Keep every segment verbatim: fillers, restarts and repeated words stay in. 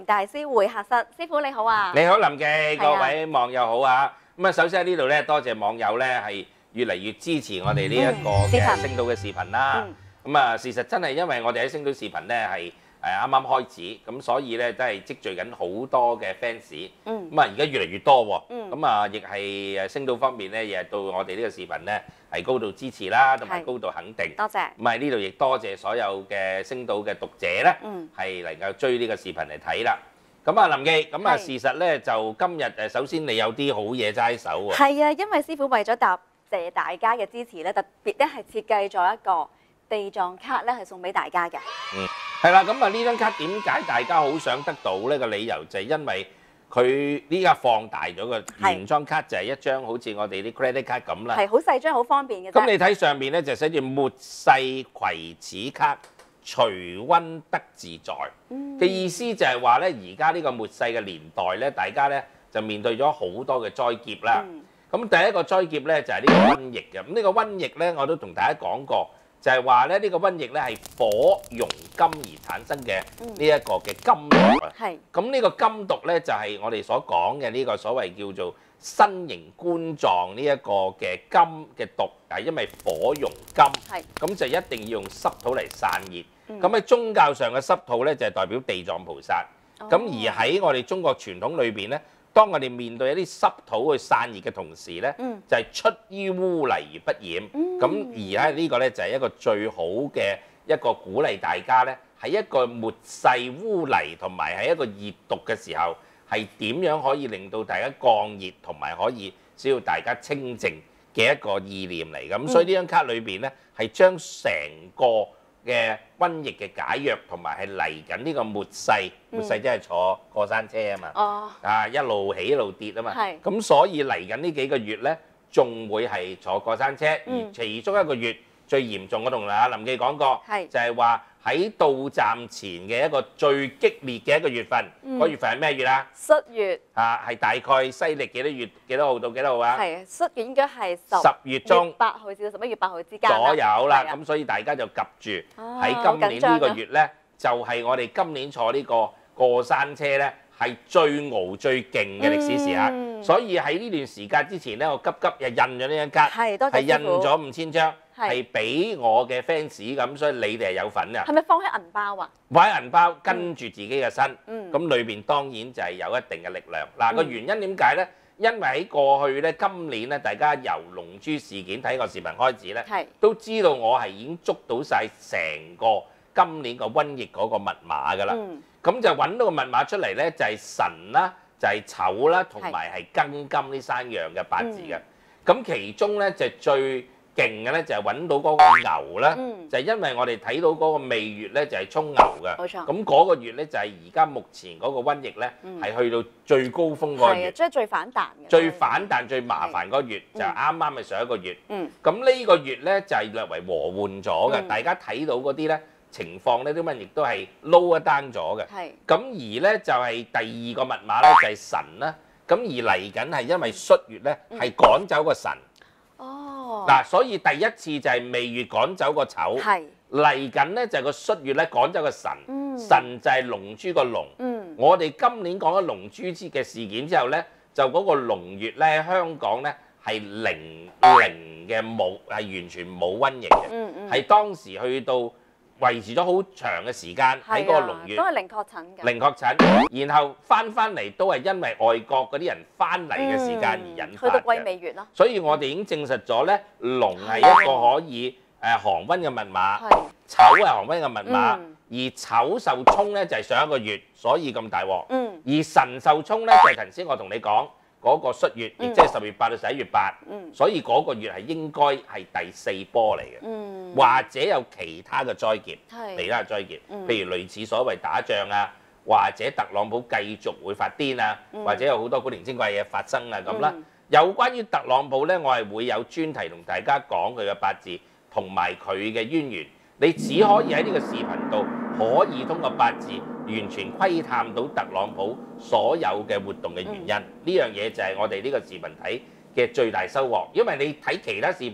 大師會客室，師傅你好啊！ 你好，林記，各位網友好啊！咁啊，首先喺呢度咧，多謝網友咧係越嚟越支持我哋呢一個嘅星島嘅視頻啦。咁啊，事實真係因為我哋喺星島視頻咧係誒啱啱開始，咁所以咧都係積聚緊好多嘅 fans。咁啊，而家越嚟越多喎。咁啊，亦係誒星島方面咧，亦係到我哋呢個視頻咧係高度支持啦，同埋高度肯定。多謝。咁喺呢度亦多謝所有嘅星島嘅讀者咧，係能夠追呢個視頻嚟睇啦。咁啊，林記，咁啊，事實咧就今日誒，首先你有啲好嘢揸手喎。 係啊，因為師傅為咗答謝大家嘅支持咧，特別咧係設計咗一個地藏卡咧，係送俾大家嘅。 嗯，係啦，咁啊呢張卡點解大家好想得到呢？個理由就係因為佢呢家放大咗個原裝卡，就係一張好似我哋啲 credit card 咁啦。 係好細張，好方便嘅。 咁你睇上面咧就寫住末世葵齒卡。隨溫得自在嘅意思就係話咧，而家呢個末世嘅年代咧，大家咧就面對咗好多嘅災劫啦。咁第一個災劫咧就係呢個瘟疫嘅。咁呢個瘟疫咧，我都同大家講過，就係話咧呢個瘟疫咧係火溶金而產生嘅呢一個嘅金毒啊。係。咁呢個金毒咧就係我哋所講嘅呢個所謂叫做新型冠狀呢一個嘅金嘅毒，係因為火溶金，咁就一定要用濕土嚟散熱。咁喺宗教上嘅濕土咧，就係代表地藏菩薩。咁而喺我哋中國傳統裏邊咧，當我哋面對一啲濕土去散熱嘅同時咧，就係出於污泥而不染。咁而喺呢個咧就係一個最好嘅一個鼓勵大家咧，喺一個末世污泥同埋喺一個熱毒嘅時候，係點樣可以令到大家降熱同埋可以使到大家清淨嘅一個意念嚟。咁所以呢張卡裏邊咧係將成個嘅瘟疫嘅解藥，同埋係嚟緊呢個末世，末世即係坐過山車啊嘛，哦、啊一路起一路跌啊嘛，咁所以嚟緊呢幾個月咧，仲會係坐過山車，嗯、而其中一個月最嚴重，我同阿林記講過，就係話喺到站前嘅一個最激烈嘅一個月份，嗰、嗯、月份係咩月啊？戌月啊，係大概西歷幾多月幾多號到幾多號啊？係戌月應該係十月中八號至到十一月八號之間左右啦。咁所以大家就及住喺今年呢個月咧，就係我哋今年坐呢個過山車咧，係最熬最勁嘅歷史時刻。嗯、所以喺呢段時間之前咧，我急急又印咗呢張卡，係印咗五千張。係俾我嘅 fans 咁，所以你哋係有份㗎。係咪放喺銀包啊？放喺銀包，跟住自己嘅身。嗯。咁裏邊當然就係有一定嘅力量。嗱、嗯，個原因點解咧？因為喺過去咧，今年咧，大家由龍珠事件睇個視頻開始咧，係都知道我係已經捉到晒成個今年個瘟疫嗰個密碼㗎啦。嗯。咁就揾到個密碼出嚟咧，就係神啦，就係丑啦，同埋係庚金呢三樣嘅八字嘅。咁、嗯、其中咧就最勁嘅咧就係揾到嗰個牛啦，嗯、就係因為我哋睇到嗰個未月咧就係衝牛嘅，冇錯。咁嗰個月咧就係而家目前嗰個瘟疫咧係、嗯、去到最高峰嗰個月，即係最反彈嘅。最反彈最麻煩嗰個月就係啱啱係上一個月。嗯。咁呢個月咧就係略為和緩咗嘅，嗯、大家睇到嗰啲咧情況咧啲瘟疫都係 low down咗嘅。係。咁而咧就係第二個密碼咧就係神啦。咁而嚟緊係因為戌月咧係趕走個神。哦，嗱，所以第一次就係未月趕走個丑，嚟緊咧就係個戌月咧趕走個神，嗯、神就係龍珠個龍。嗯、我哋今年講咗龍珠之嘅事件之後咧，就嗰個龍月咧香港咧係零零嘅冇，係完全冇瘟疫嘅，係、嗯嗯、當時去到維持咗好長嘅時間喺嗰個龍月，都係零確診嘅，零確診，然後翻翻嚟都係因為外國嗰啲人翻嚟嘅時間而引發嘅。去到癸未月咯。所以我哋已經證實咗咧，龍係一個可以誒降瘟嘅密碼，丑係降瘟嘅密碼，嗯、而丑受沖咧就係上一個月，所以咁大鑊。嗯、而神受沖咧就係頭先我同你講。嗰個戌月，亦即係十月八到十一月八，嗯、所以嗰個月係應該係第四波嚟嘅，嗯、或者有其他嘅災劫，是其他嘅災劫，嗯、譬如類似所謂打仗啊，或者特朗普繼續會發癲啊，嗯、或者有好多古靈精怪嘢發生啊咁啦。嗯、有關於特朗普呢，我係會有專題同大家講佢嘅八字同埋佢嘅淵源，你只可以喺呢個視頻度可以通過八字。完全窺探到特朗普所有嘅活動嘅原因，呢樣嘢就係我哋呢個視頻睇嘅最大收穫。因為你睇其他視頻，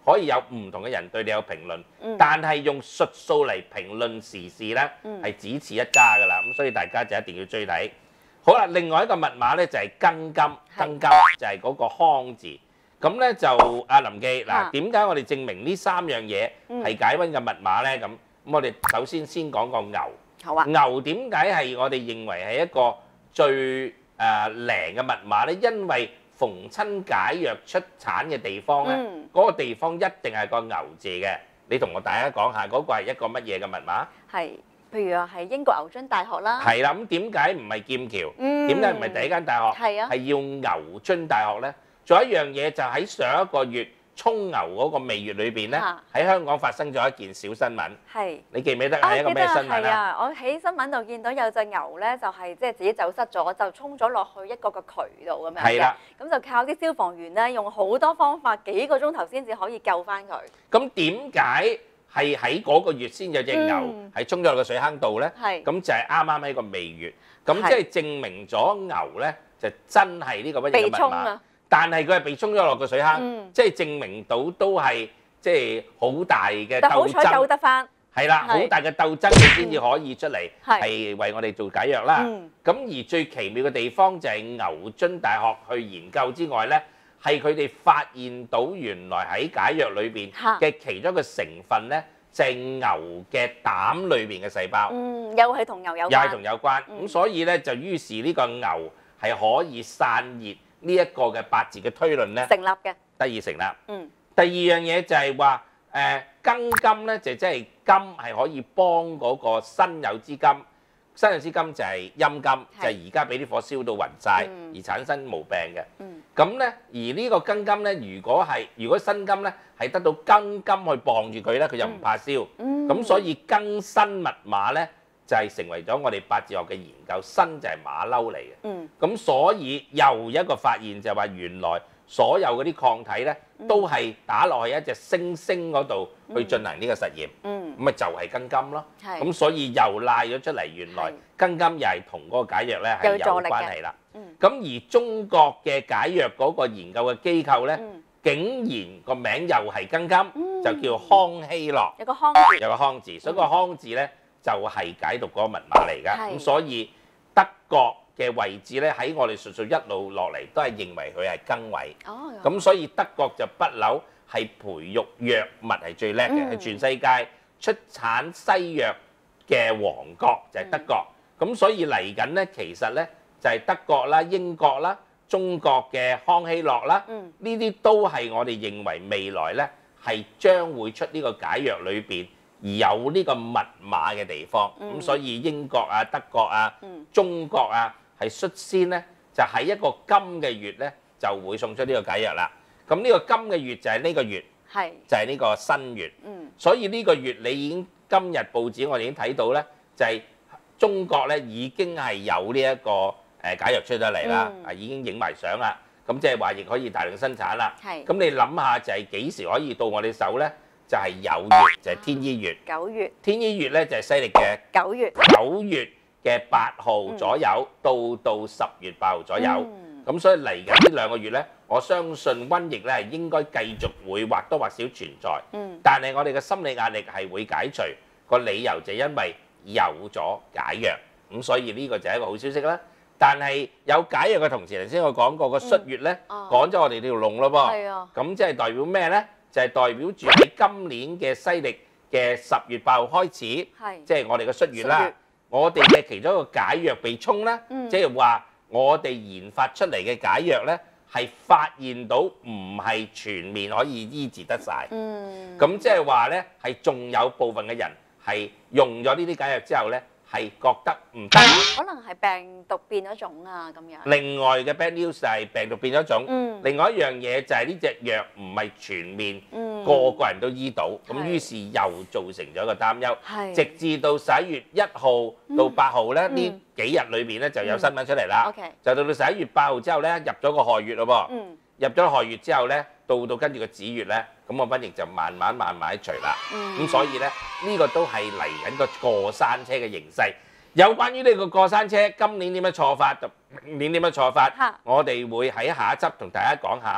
可以有唔同嘅人對你有評論， 嗯但係用術數嚟評論時事咧， 嗯係只此一家㗎啦。咁所以大家就一定要追睇。好啦，另外一個密碼咧就係庚金，庚金就係嗰個康字。咁咧就阿林記嗱，點解我哋證明呢三樣嘢係解瘟嘅密碼咧？咁咁我哋首先先講個牛。 好啊。 牛點解係我哋認為係一個最誒靈嘅密碼咧？因為逢親解藥出產嘅地方咧，嗰個地方一定係個牛字嘅。你同我大家講下嗰個係一個乜嘢嘅密碼？ 係，譬如話係英國牛津大學啦。 係啦，咁點解唔係劍橋？點解唔係第一間大學？ 係啊， 係要牛津大學咧。仲有一樣嘢就喺上一個月沖牛嗰個未月裏邊咧，喺香港發生咗一件小新聞。係，你記唔記得係一個咩新聞啊？ 我喺新聞度見到有隻牛咧，就係即係自己走失咗，就衝咗落去一個個渠度咁樣嘅。係啦，咁就靠啲消防員咧，用好多方法，幾個鐘頭先至可以救翻佢。咁點解係喺嗰個月先有隻牛係衝咗落個水坑度咧？係，咁就係啱啱喺個未月，咁即係證明咗牛咧就真係呢個乜嘢嘅密碼。但係佢係被沖咗落個水坑，嗯、即係證明到都係即係好大嘅鬥爭。但好彩救得翻。係啦，好大嘅鬥爭，佢先至可以出嚟係為我哋做解藥啦。咁、嗯、而最奇妙嘅地方就係牛津大學去研究之外咧，係佢哋發現到原來喺解藥裏邊嘅其中一個成分咧，就係牛嘅膽裏邊嘅細胞。嗯，又係同牛有關。又係同有關。咁、嗯、所以咧就於是呢個牛係可以散熱。呢一個嘅八字嘅推論咧，成立嘅，得以成立。嗯。第二樣嘢就係話，誒庚金咧就即係金係可以幫嗰個辛酉之金，辛酉之金就係陰金，就係而家俾啲火燒到暈晒而產生毛病嘅。嗯。咁咧，而呢個庚金咧，如果係如果辛金咧係得到庚金去傍住佢咧，佢就唔怕燒。嗯。咁所以庚辛密碼咧，就係成為咗我哋八字學嘅研究，辛就係馬騮嚟嘅。嗯。咁所以又一個發現就係話，原來所有嗰啲抗體咧，都係打落去一隻猩猩嗰度去進行呢個實驗。嗯。咁咪就係庚金咯。係。咁所以又賴咗出嚟，原來庚金又係同嗰個解藥咧係有關係啦。嗯。咁而中國嘅解藥嗰個研究嘅機構咧，竟然個名又係庚金，就叫康希諾。有個康字。有個康字，所以個康字咧，就係解讀嗰個密碼嚟㗎，咁所以德國嘅位置咧喺我哋術數一路落嚟都係認為佢係庚位，咁所以德國就不嬲係培育藥物係最叻嘅，係全世界出產西藥嘅王國就係德國，咁所以嚟緊咧其實咧就係德國啦、英國啦、中國嘅康希諾啦，呢啲都係我哋認為未來咧係將會出呢個解藥裏邊。而有呢個密碼嘅地方，咁、嗯、所以英國啊、德國啊、嗯、中國啊係率先咧，就喺一個金嘅月咧就會送出呢個解藥啦。咁呢個金嘅月就係呢個月，係就係呢個新月。嗯，所以呢個月你已經今日報紙我哋已經睇到咧，就係、是、中國咧已經係有呢一個誒解藥出咗嚟啦，啊、嗯、已經影埋相啦。咁即係話亦可以大量生產啦。係。咁你諗下就係幾時可以到我哋手咧？就係酉月，就係天醫月。九月。天醫月咧就係西歷嘅九月。九月嘅八號左右，到到十月八號左右。咁所以嚟緊呢兩個月咧，我相信瘟疫咧係應該繼續會或多或少存在。嗯。但係我哋嘅心理壓力係會解除，個理由就係因為有咗解藥。咁所以呢個就係一個好消息啦。但係有解藥嘅同時，頭先我講過個戌月咧，講咗我哋呢條龍咯噃。係啊。咁即係代表咩咧？就係代表住喺今年嘅西歷嘅十月八號開始，即係我哋嘅戌月啦。我哋嘅其中一個解藥被沖啦，即係話我哋研發出嚟嘅解藥咧，係發現到唔係全面可以醫治得晒。咁即係話咧，係仲有部分嘅人係用咗呢啲解藥之後咧，係覺得唔得，可能係病毒變咗種啊咁樣。另外嘅 bad news 就係病毒變咗種。嗯。另外一樣嘢就係呢隻藥唔係全面，嗯、個個人都醫到，咁於是又造成咗一個擔憂。係。直至到十一月一號到八號咧，呢、嗯、幾日裏邊咧就有新聞出嚟啦。OK、嗯。就到到十一月八號之後咧，入咗個亥月咯噃。嗯。入咗亥月之後咧，到到跟住個子月咧，咁個瘟疫就慢慢慢慢除啦。咁、嗯、所以咧，呢、這個都係嚟緊個過山車嘅形勢。有關於呢個過山車，今年點樣錯法，明年點樣錯法，我哋會喺下一輯同大家講下，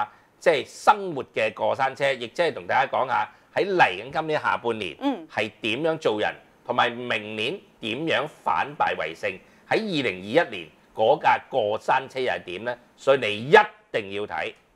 即係生活嘅過山車，亦即係同大家講下喺嚟緊今年下半年係點樣做人，同埋明年點樣反敗為勝。喺二零二一年嗰架過山車又係點呢？所以你一定要睇。